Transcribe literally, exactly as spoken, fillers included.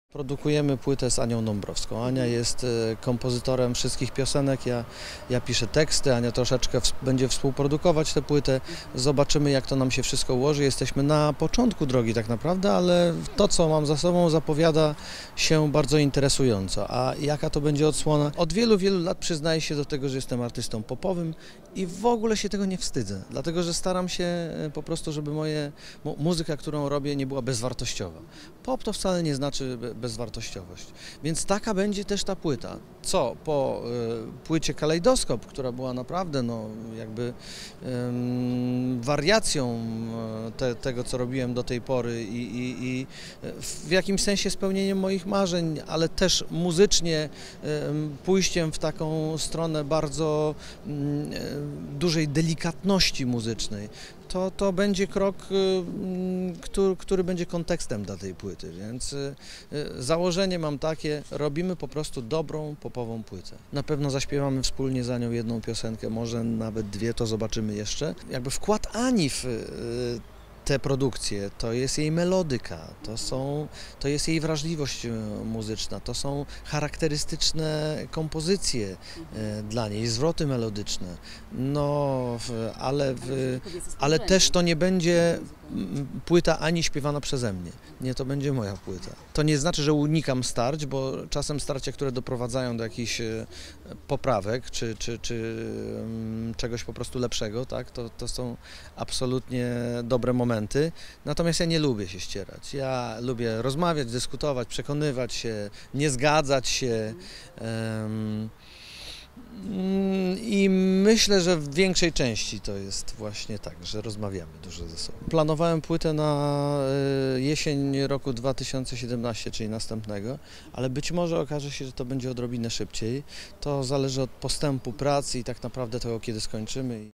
Produkujemy płytę z Anią Dąbrowską. Ania jest kompozytorem wszystkich piosenek, ja, ja piszę teksty, Ania troszeczkę w, będzie współprodukować tę płytę. Zobaczymy, jak to nam się wszystko ułoży. Jesteśmy na początku drogi tak naprawdę, ale to, co mam za sobą, zapowiada się bardzo interesująco. A jaka to będzie odsłona? Od wielu, wielu lat przyznaję się do tego, że jestem artystą popowym i w ogóle się tego nie wstydzę, dlatego że staram się po prostu, żeby moje, muzyka, którą robię, nie była bezwartościowa. Pop to wcale nie znaczy bezwartościowość. Więc taka będzie też ta płyta. Co po y, płycie Kalejdoskop, która była naprawdę no, jakby y, wariacją te, tego, co robiłem do tej pory i, i, i w jakimś sensie spełnieniem moich marzeń, ale też muzycznie y, pójściem w taką stronę bardzo y, dużej delikatności muzycznej. To, to będzie krok, który, który będzie kontekstem dla tej płyty, więc założenie mam takie, robimy po prostu dobrą, popową płytę. Na pewno zaśpiewamy wspólnie za nią jedną piosenkę, może nawet dwie, to zobaczymy jeszcze. Jakby wkład Ani w te produkcje, to jest jej melodyka, to, są, to jest jej wrażliwość muzyczna, to są charakterystyczne kompozycje dla niej, zwroty melodyczne, no ale, w, ale też to nie będzie płyta Ani śpiewana przeze mnie, nie, to będzie moja płyta. To nie znaczy, że unikam starć, bo czasem starcia, które doprowadzają do jakichś poprawek, czy, czy, czy czegoś po prostu lepszego, tak, to, to są absolutnie dobre momenty. Natomiast ja nie lubię się ścierać. Ja lubię rozmawiać, dyskutować, przekonywać się, nie zgadzać się. Um, I myślę, że w większej części to jest właśnie tak, że rozmawiamy dużo ze sobą. Planowałem płytę na jesień roku dwa tysiące siedemnastego, czyli następnego, ale być może okaże się, że to będzie odrobinę szybciej. To zależy od postępu pracy i tak naprawdę tego, kiedy skończymy.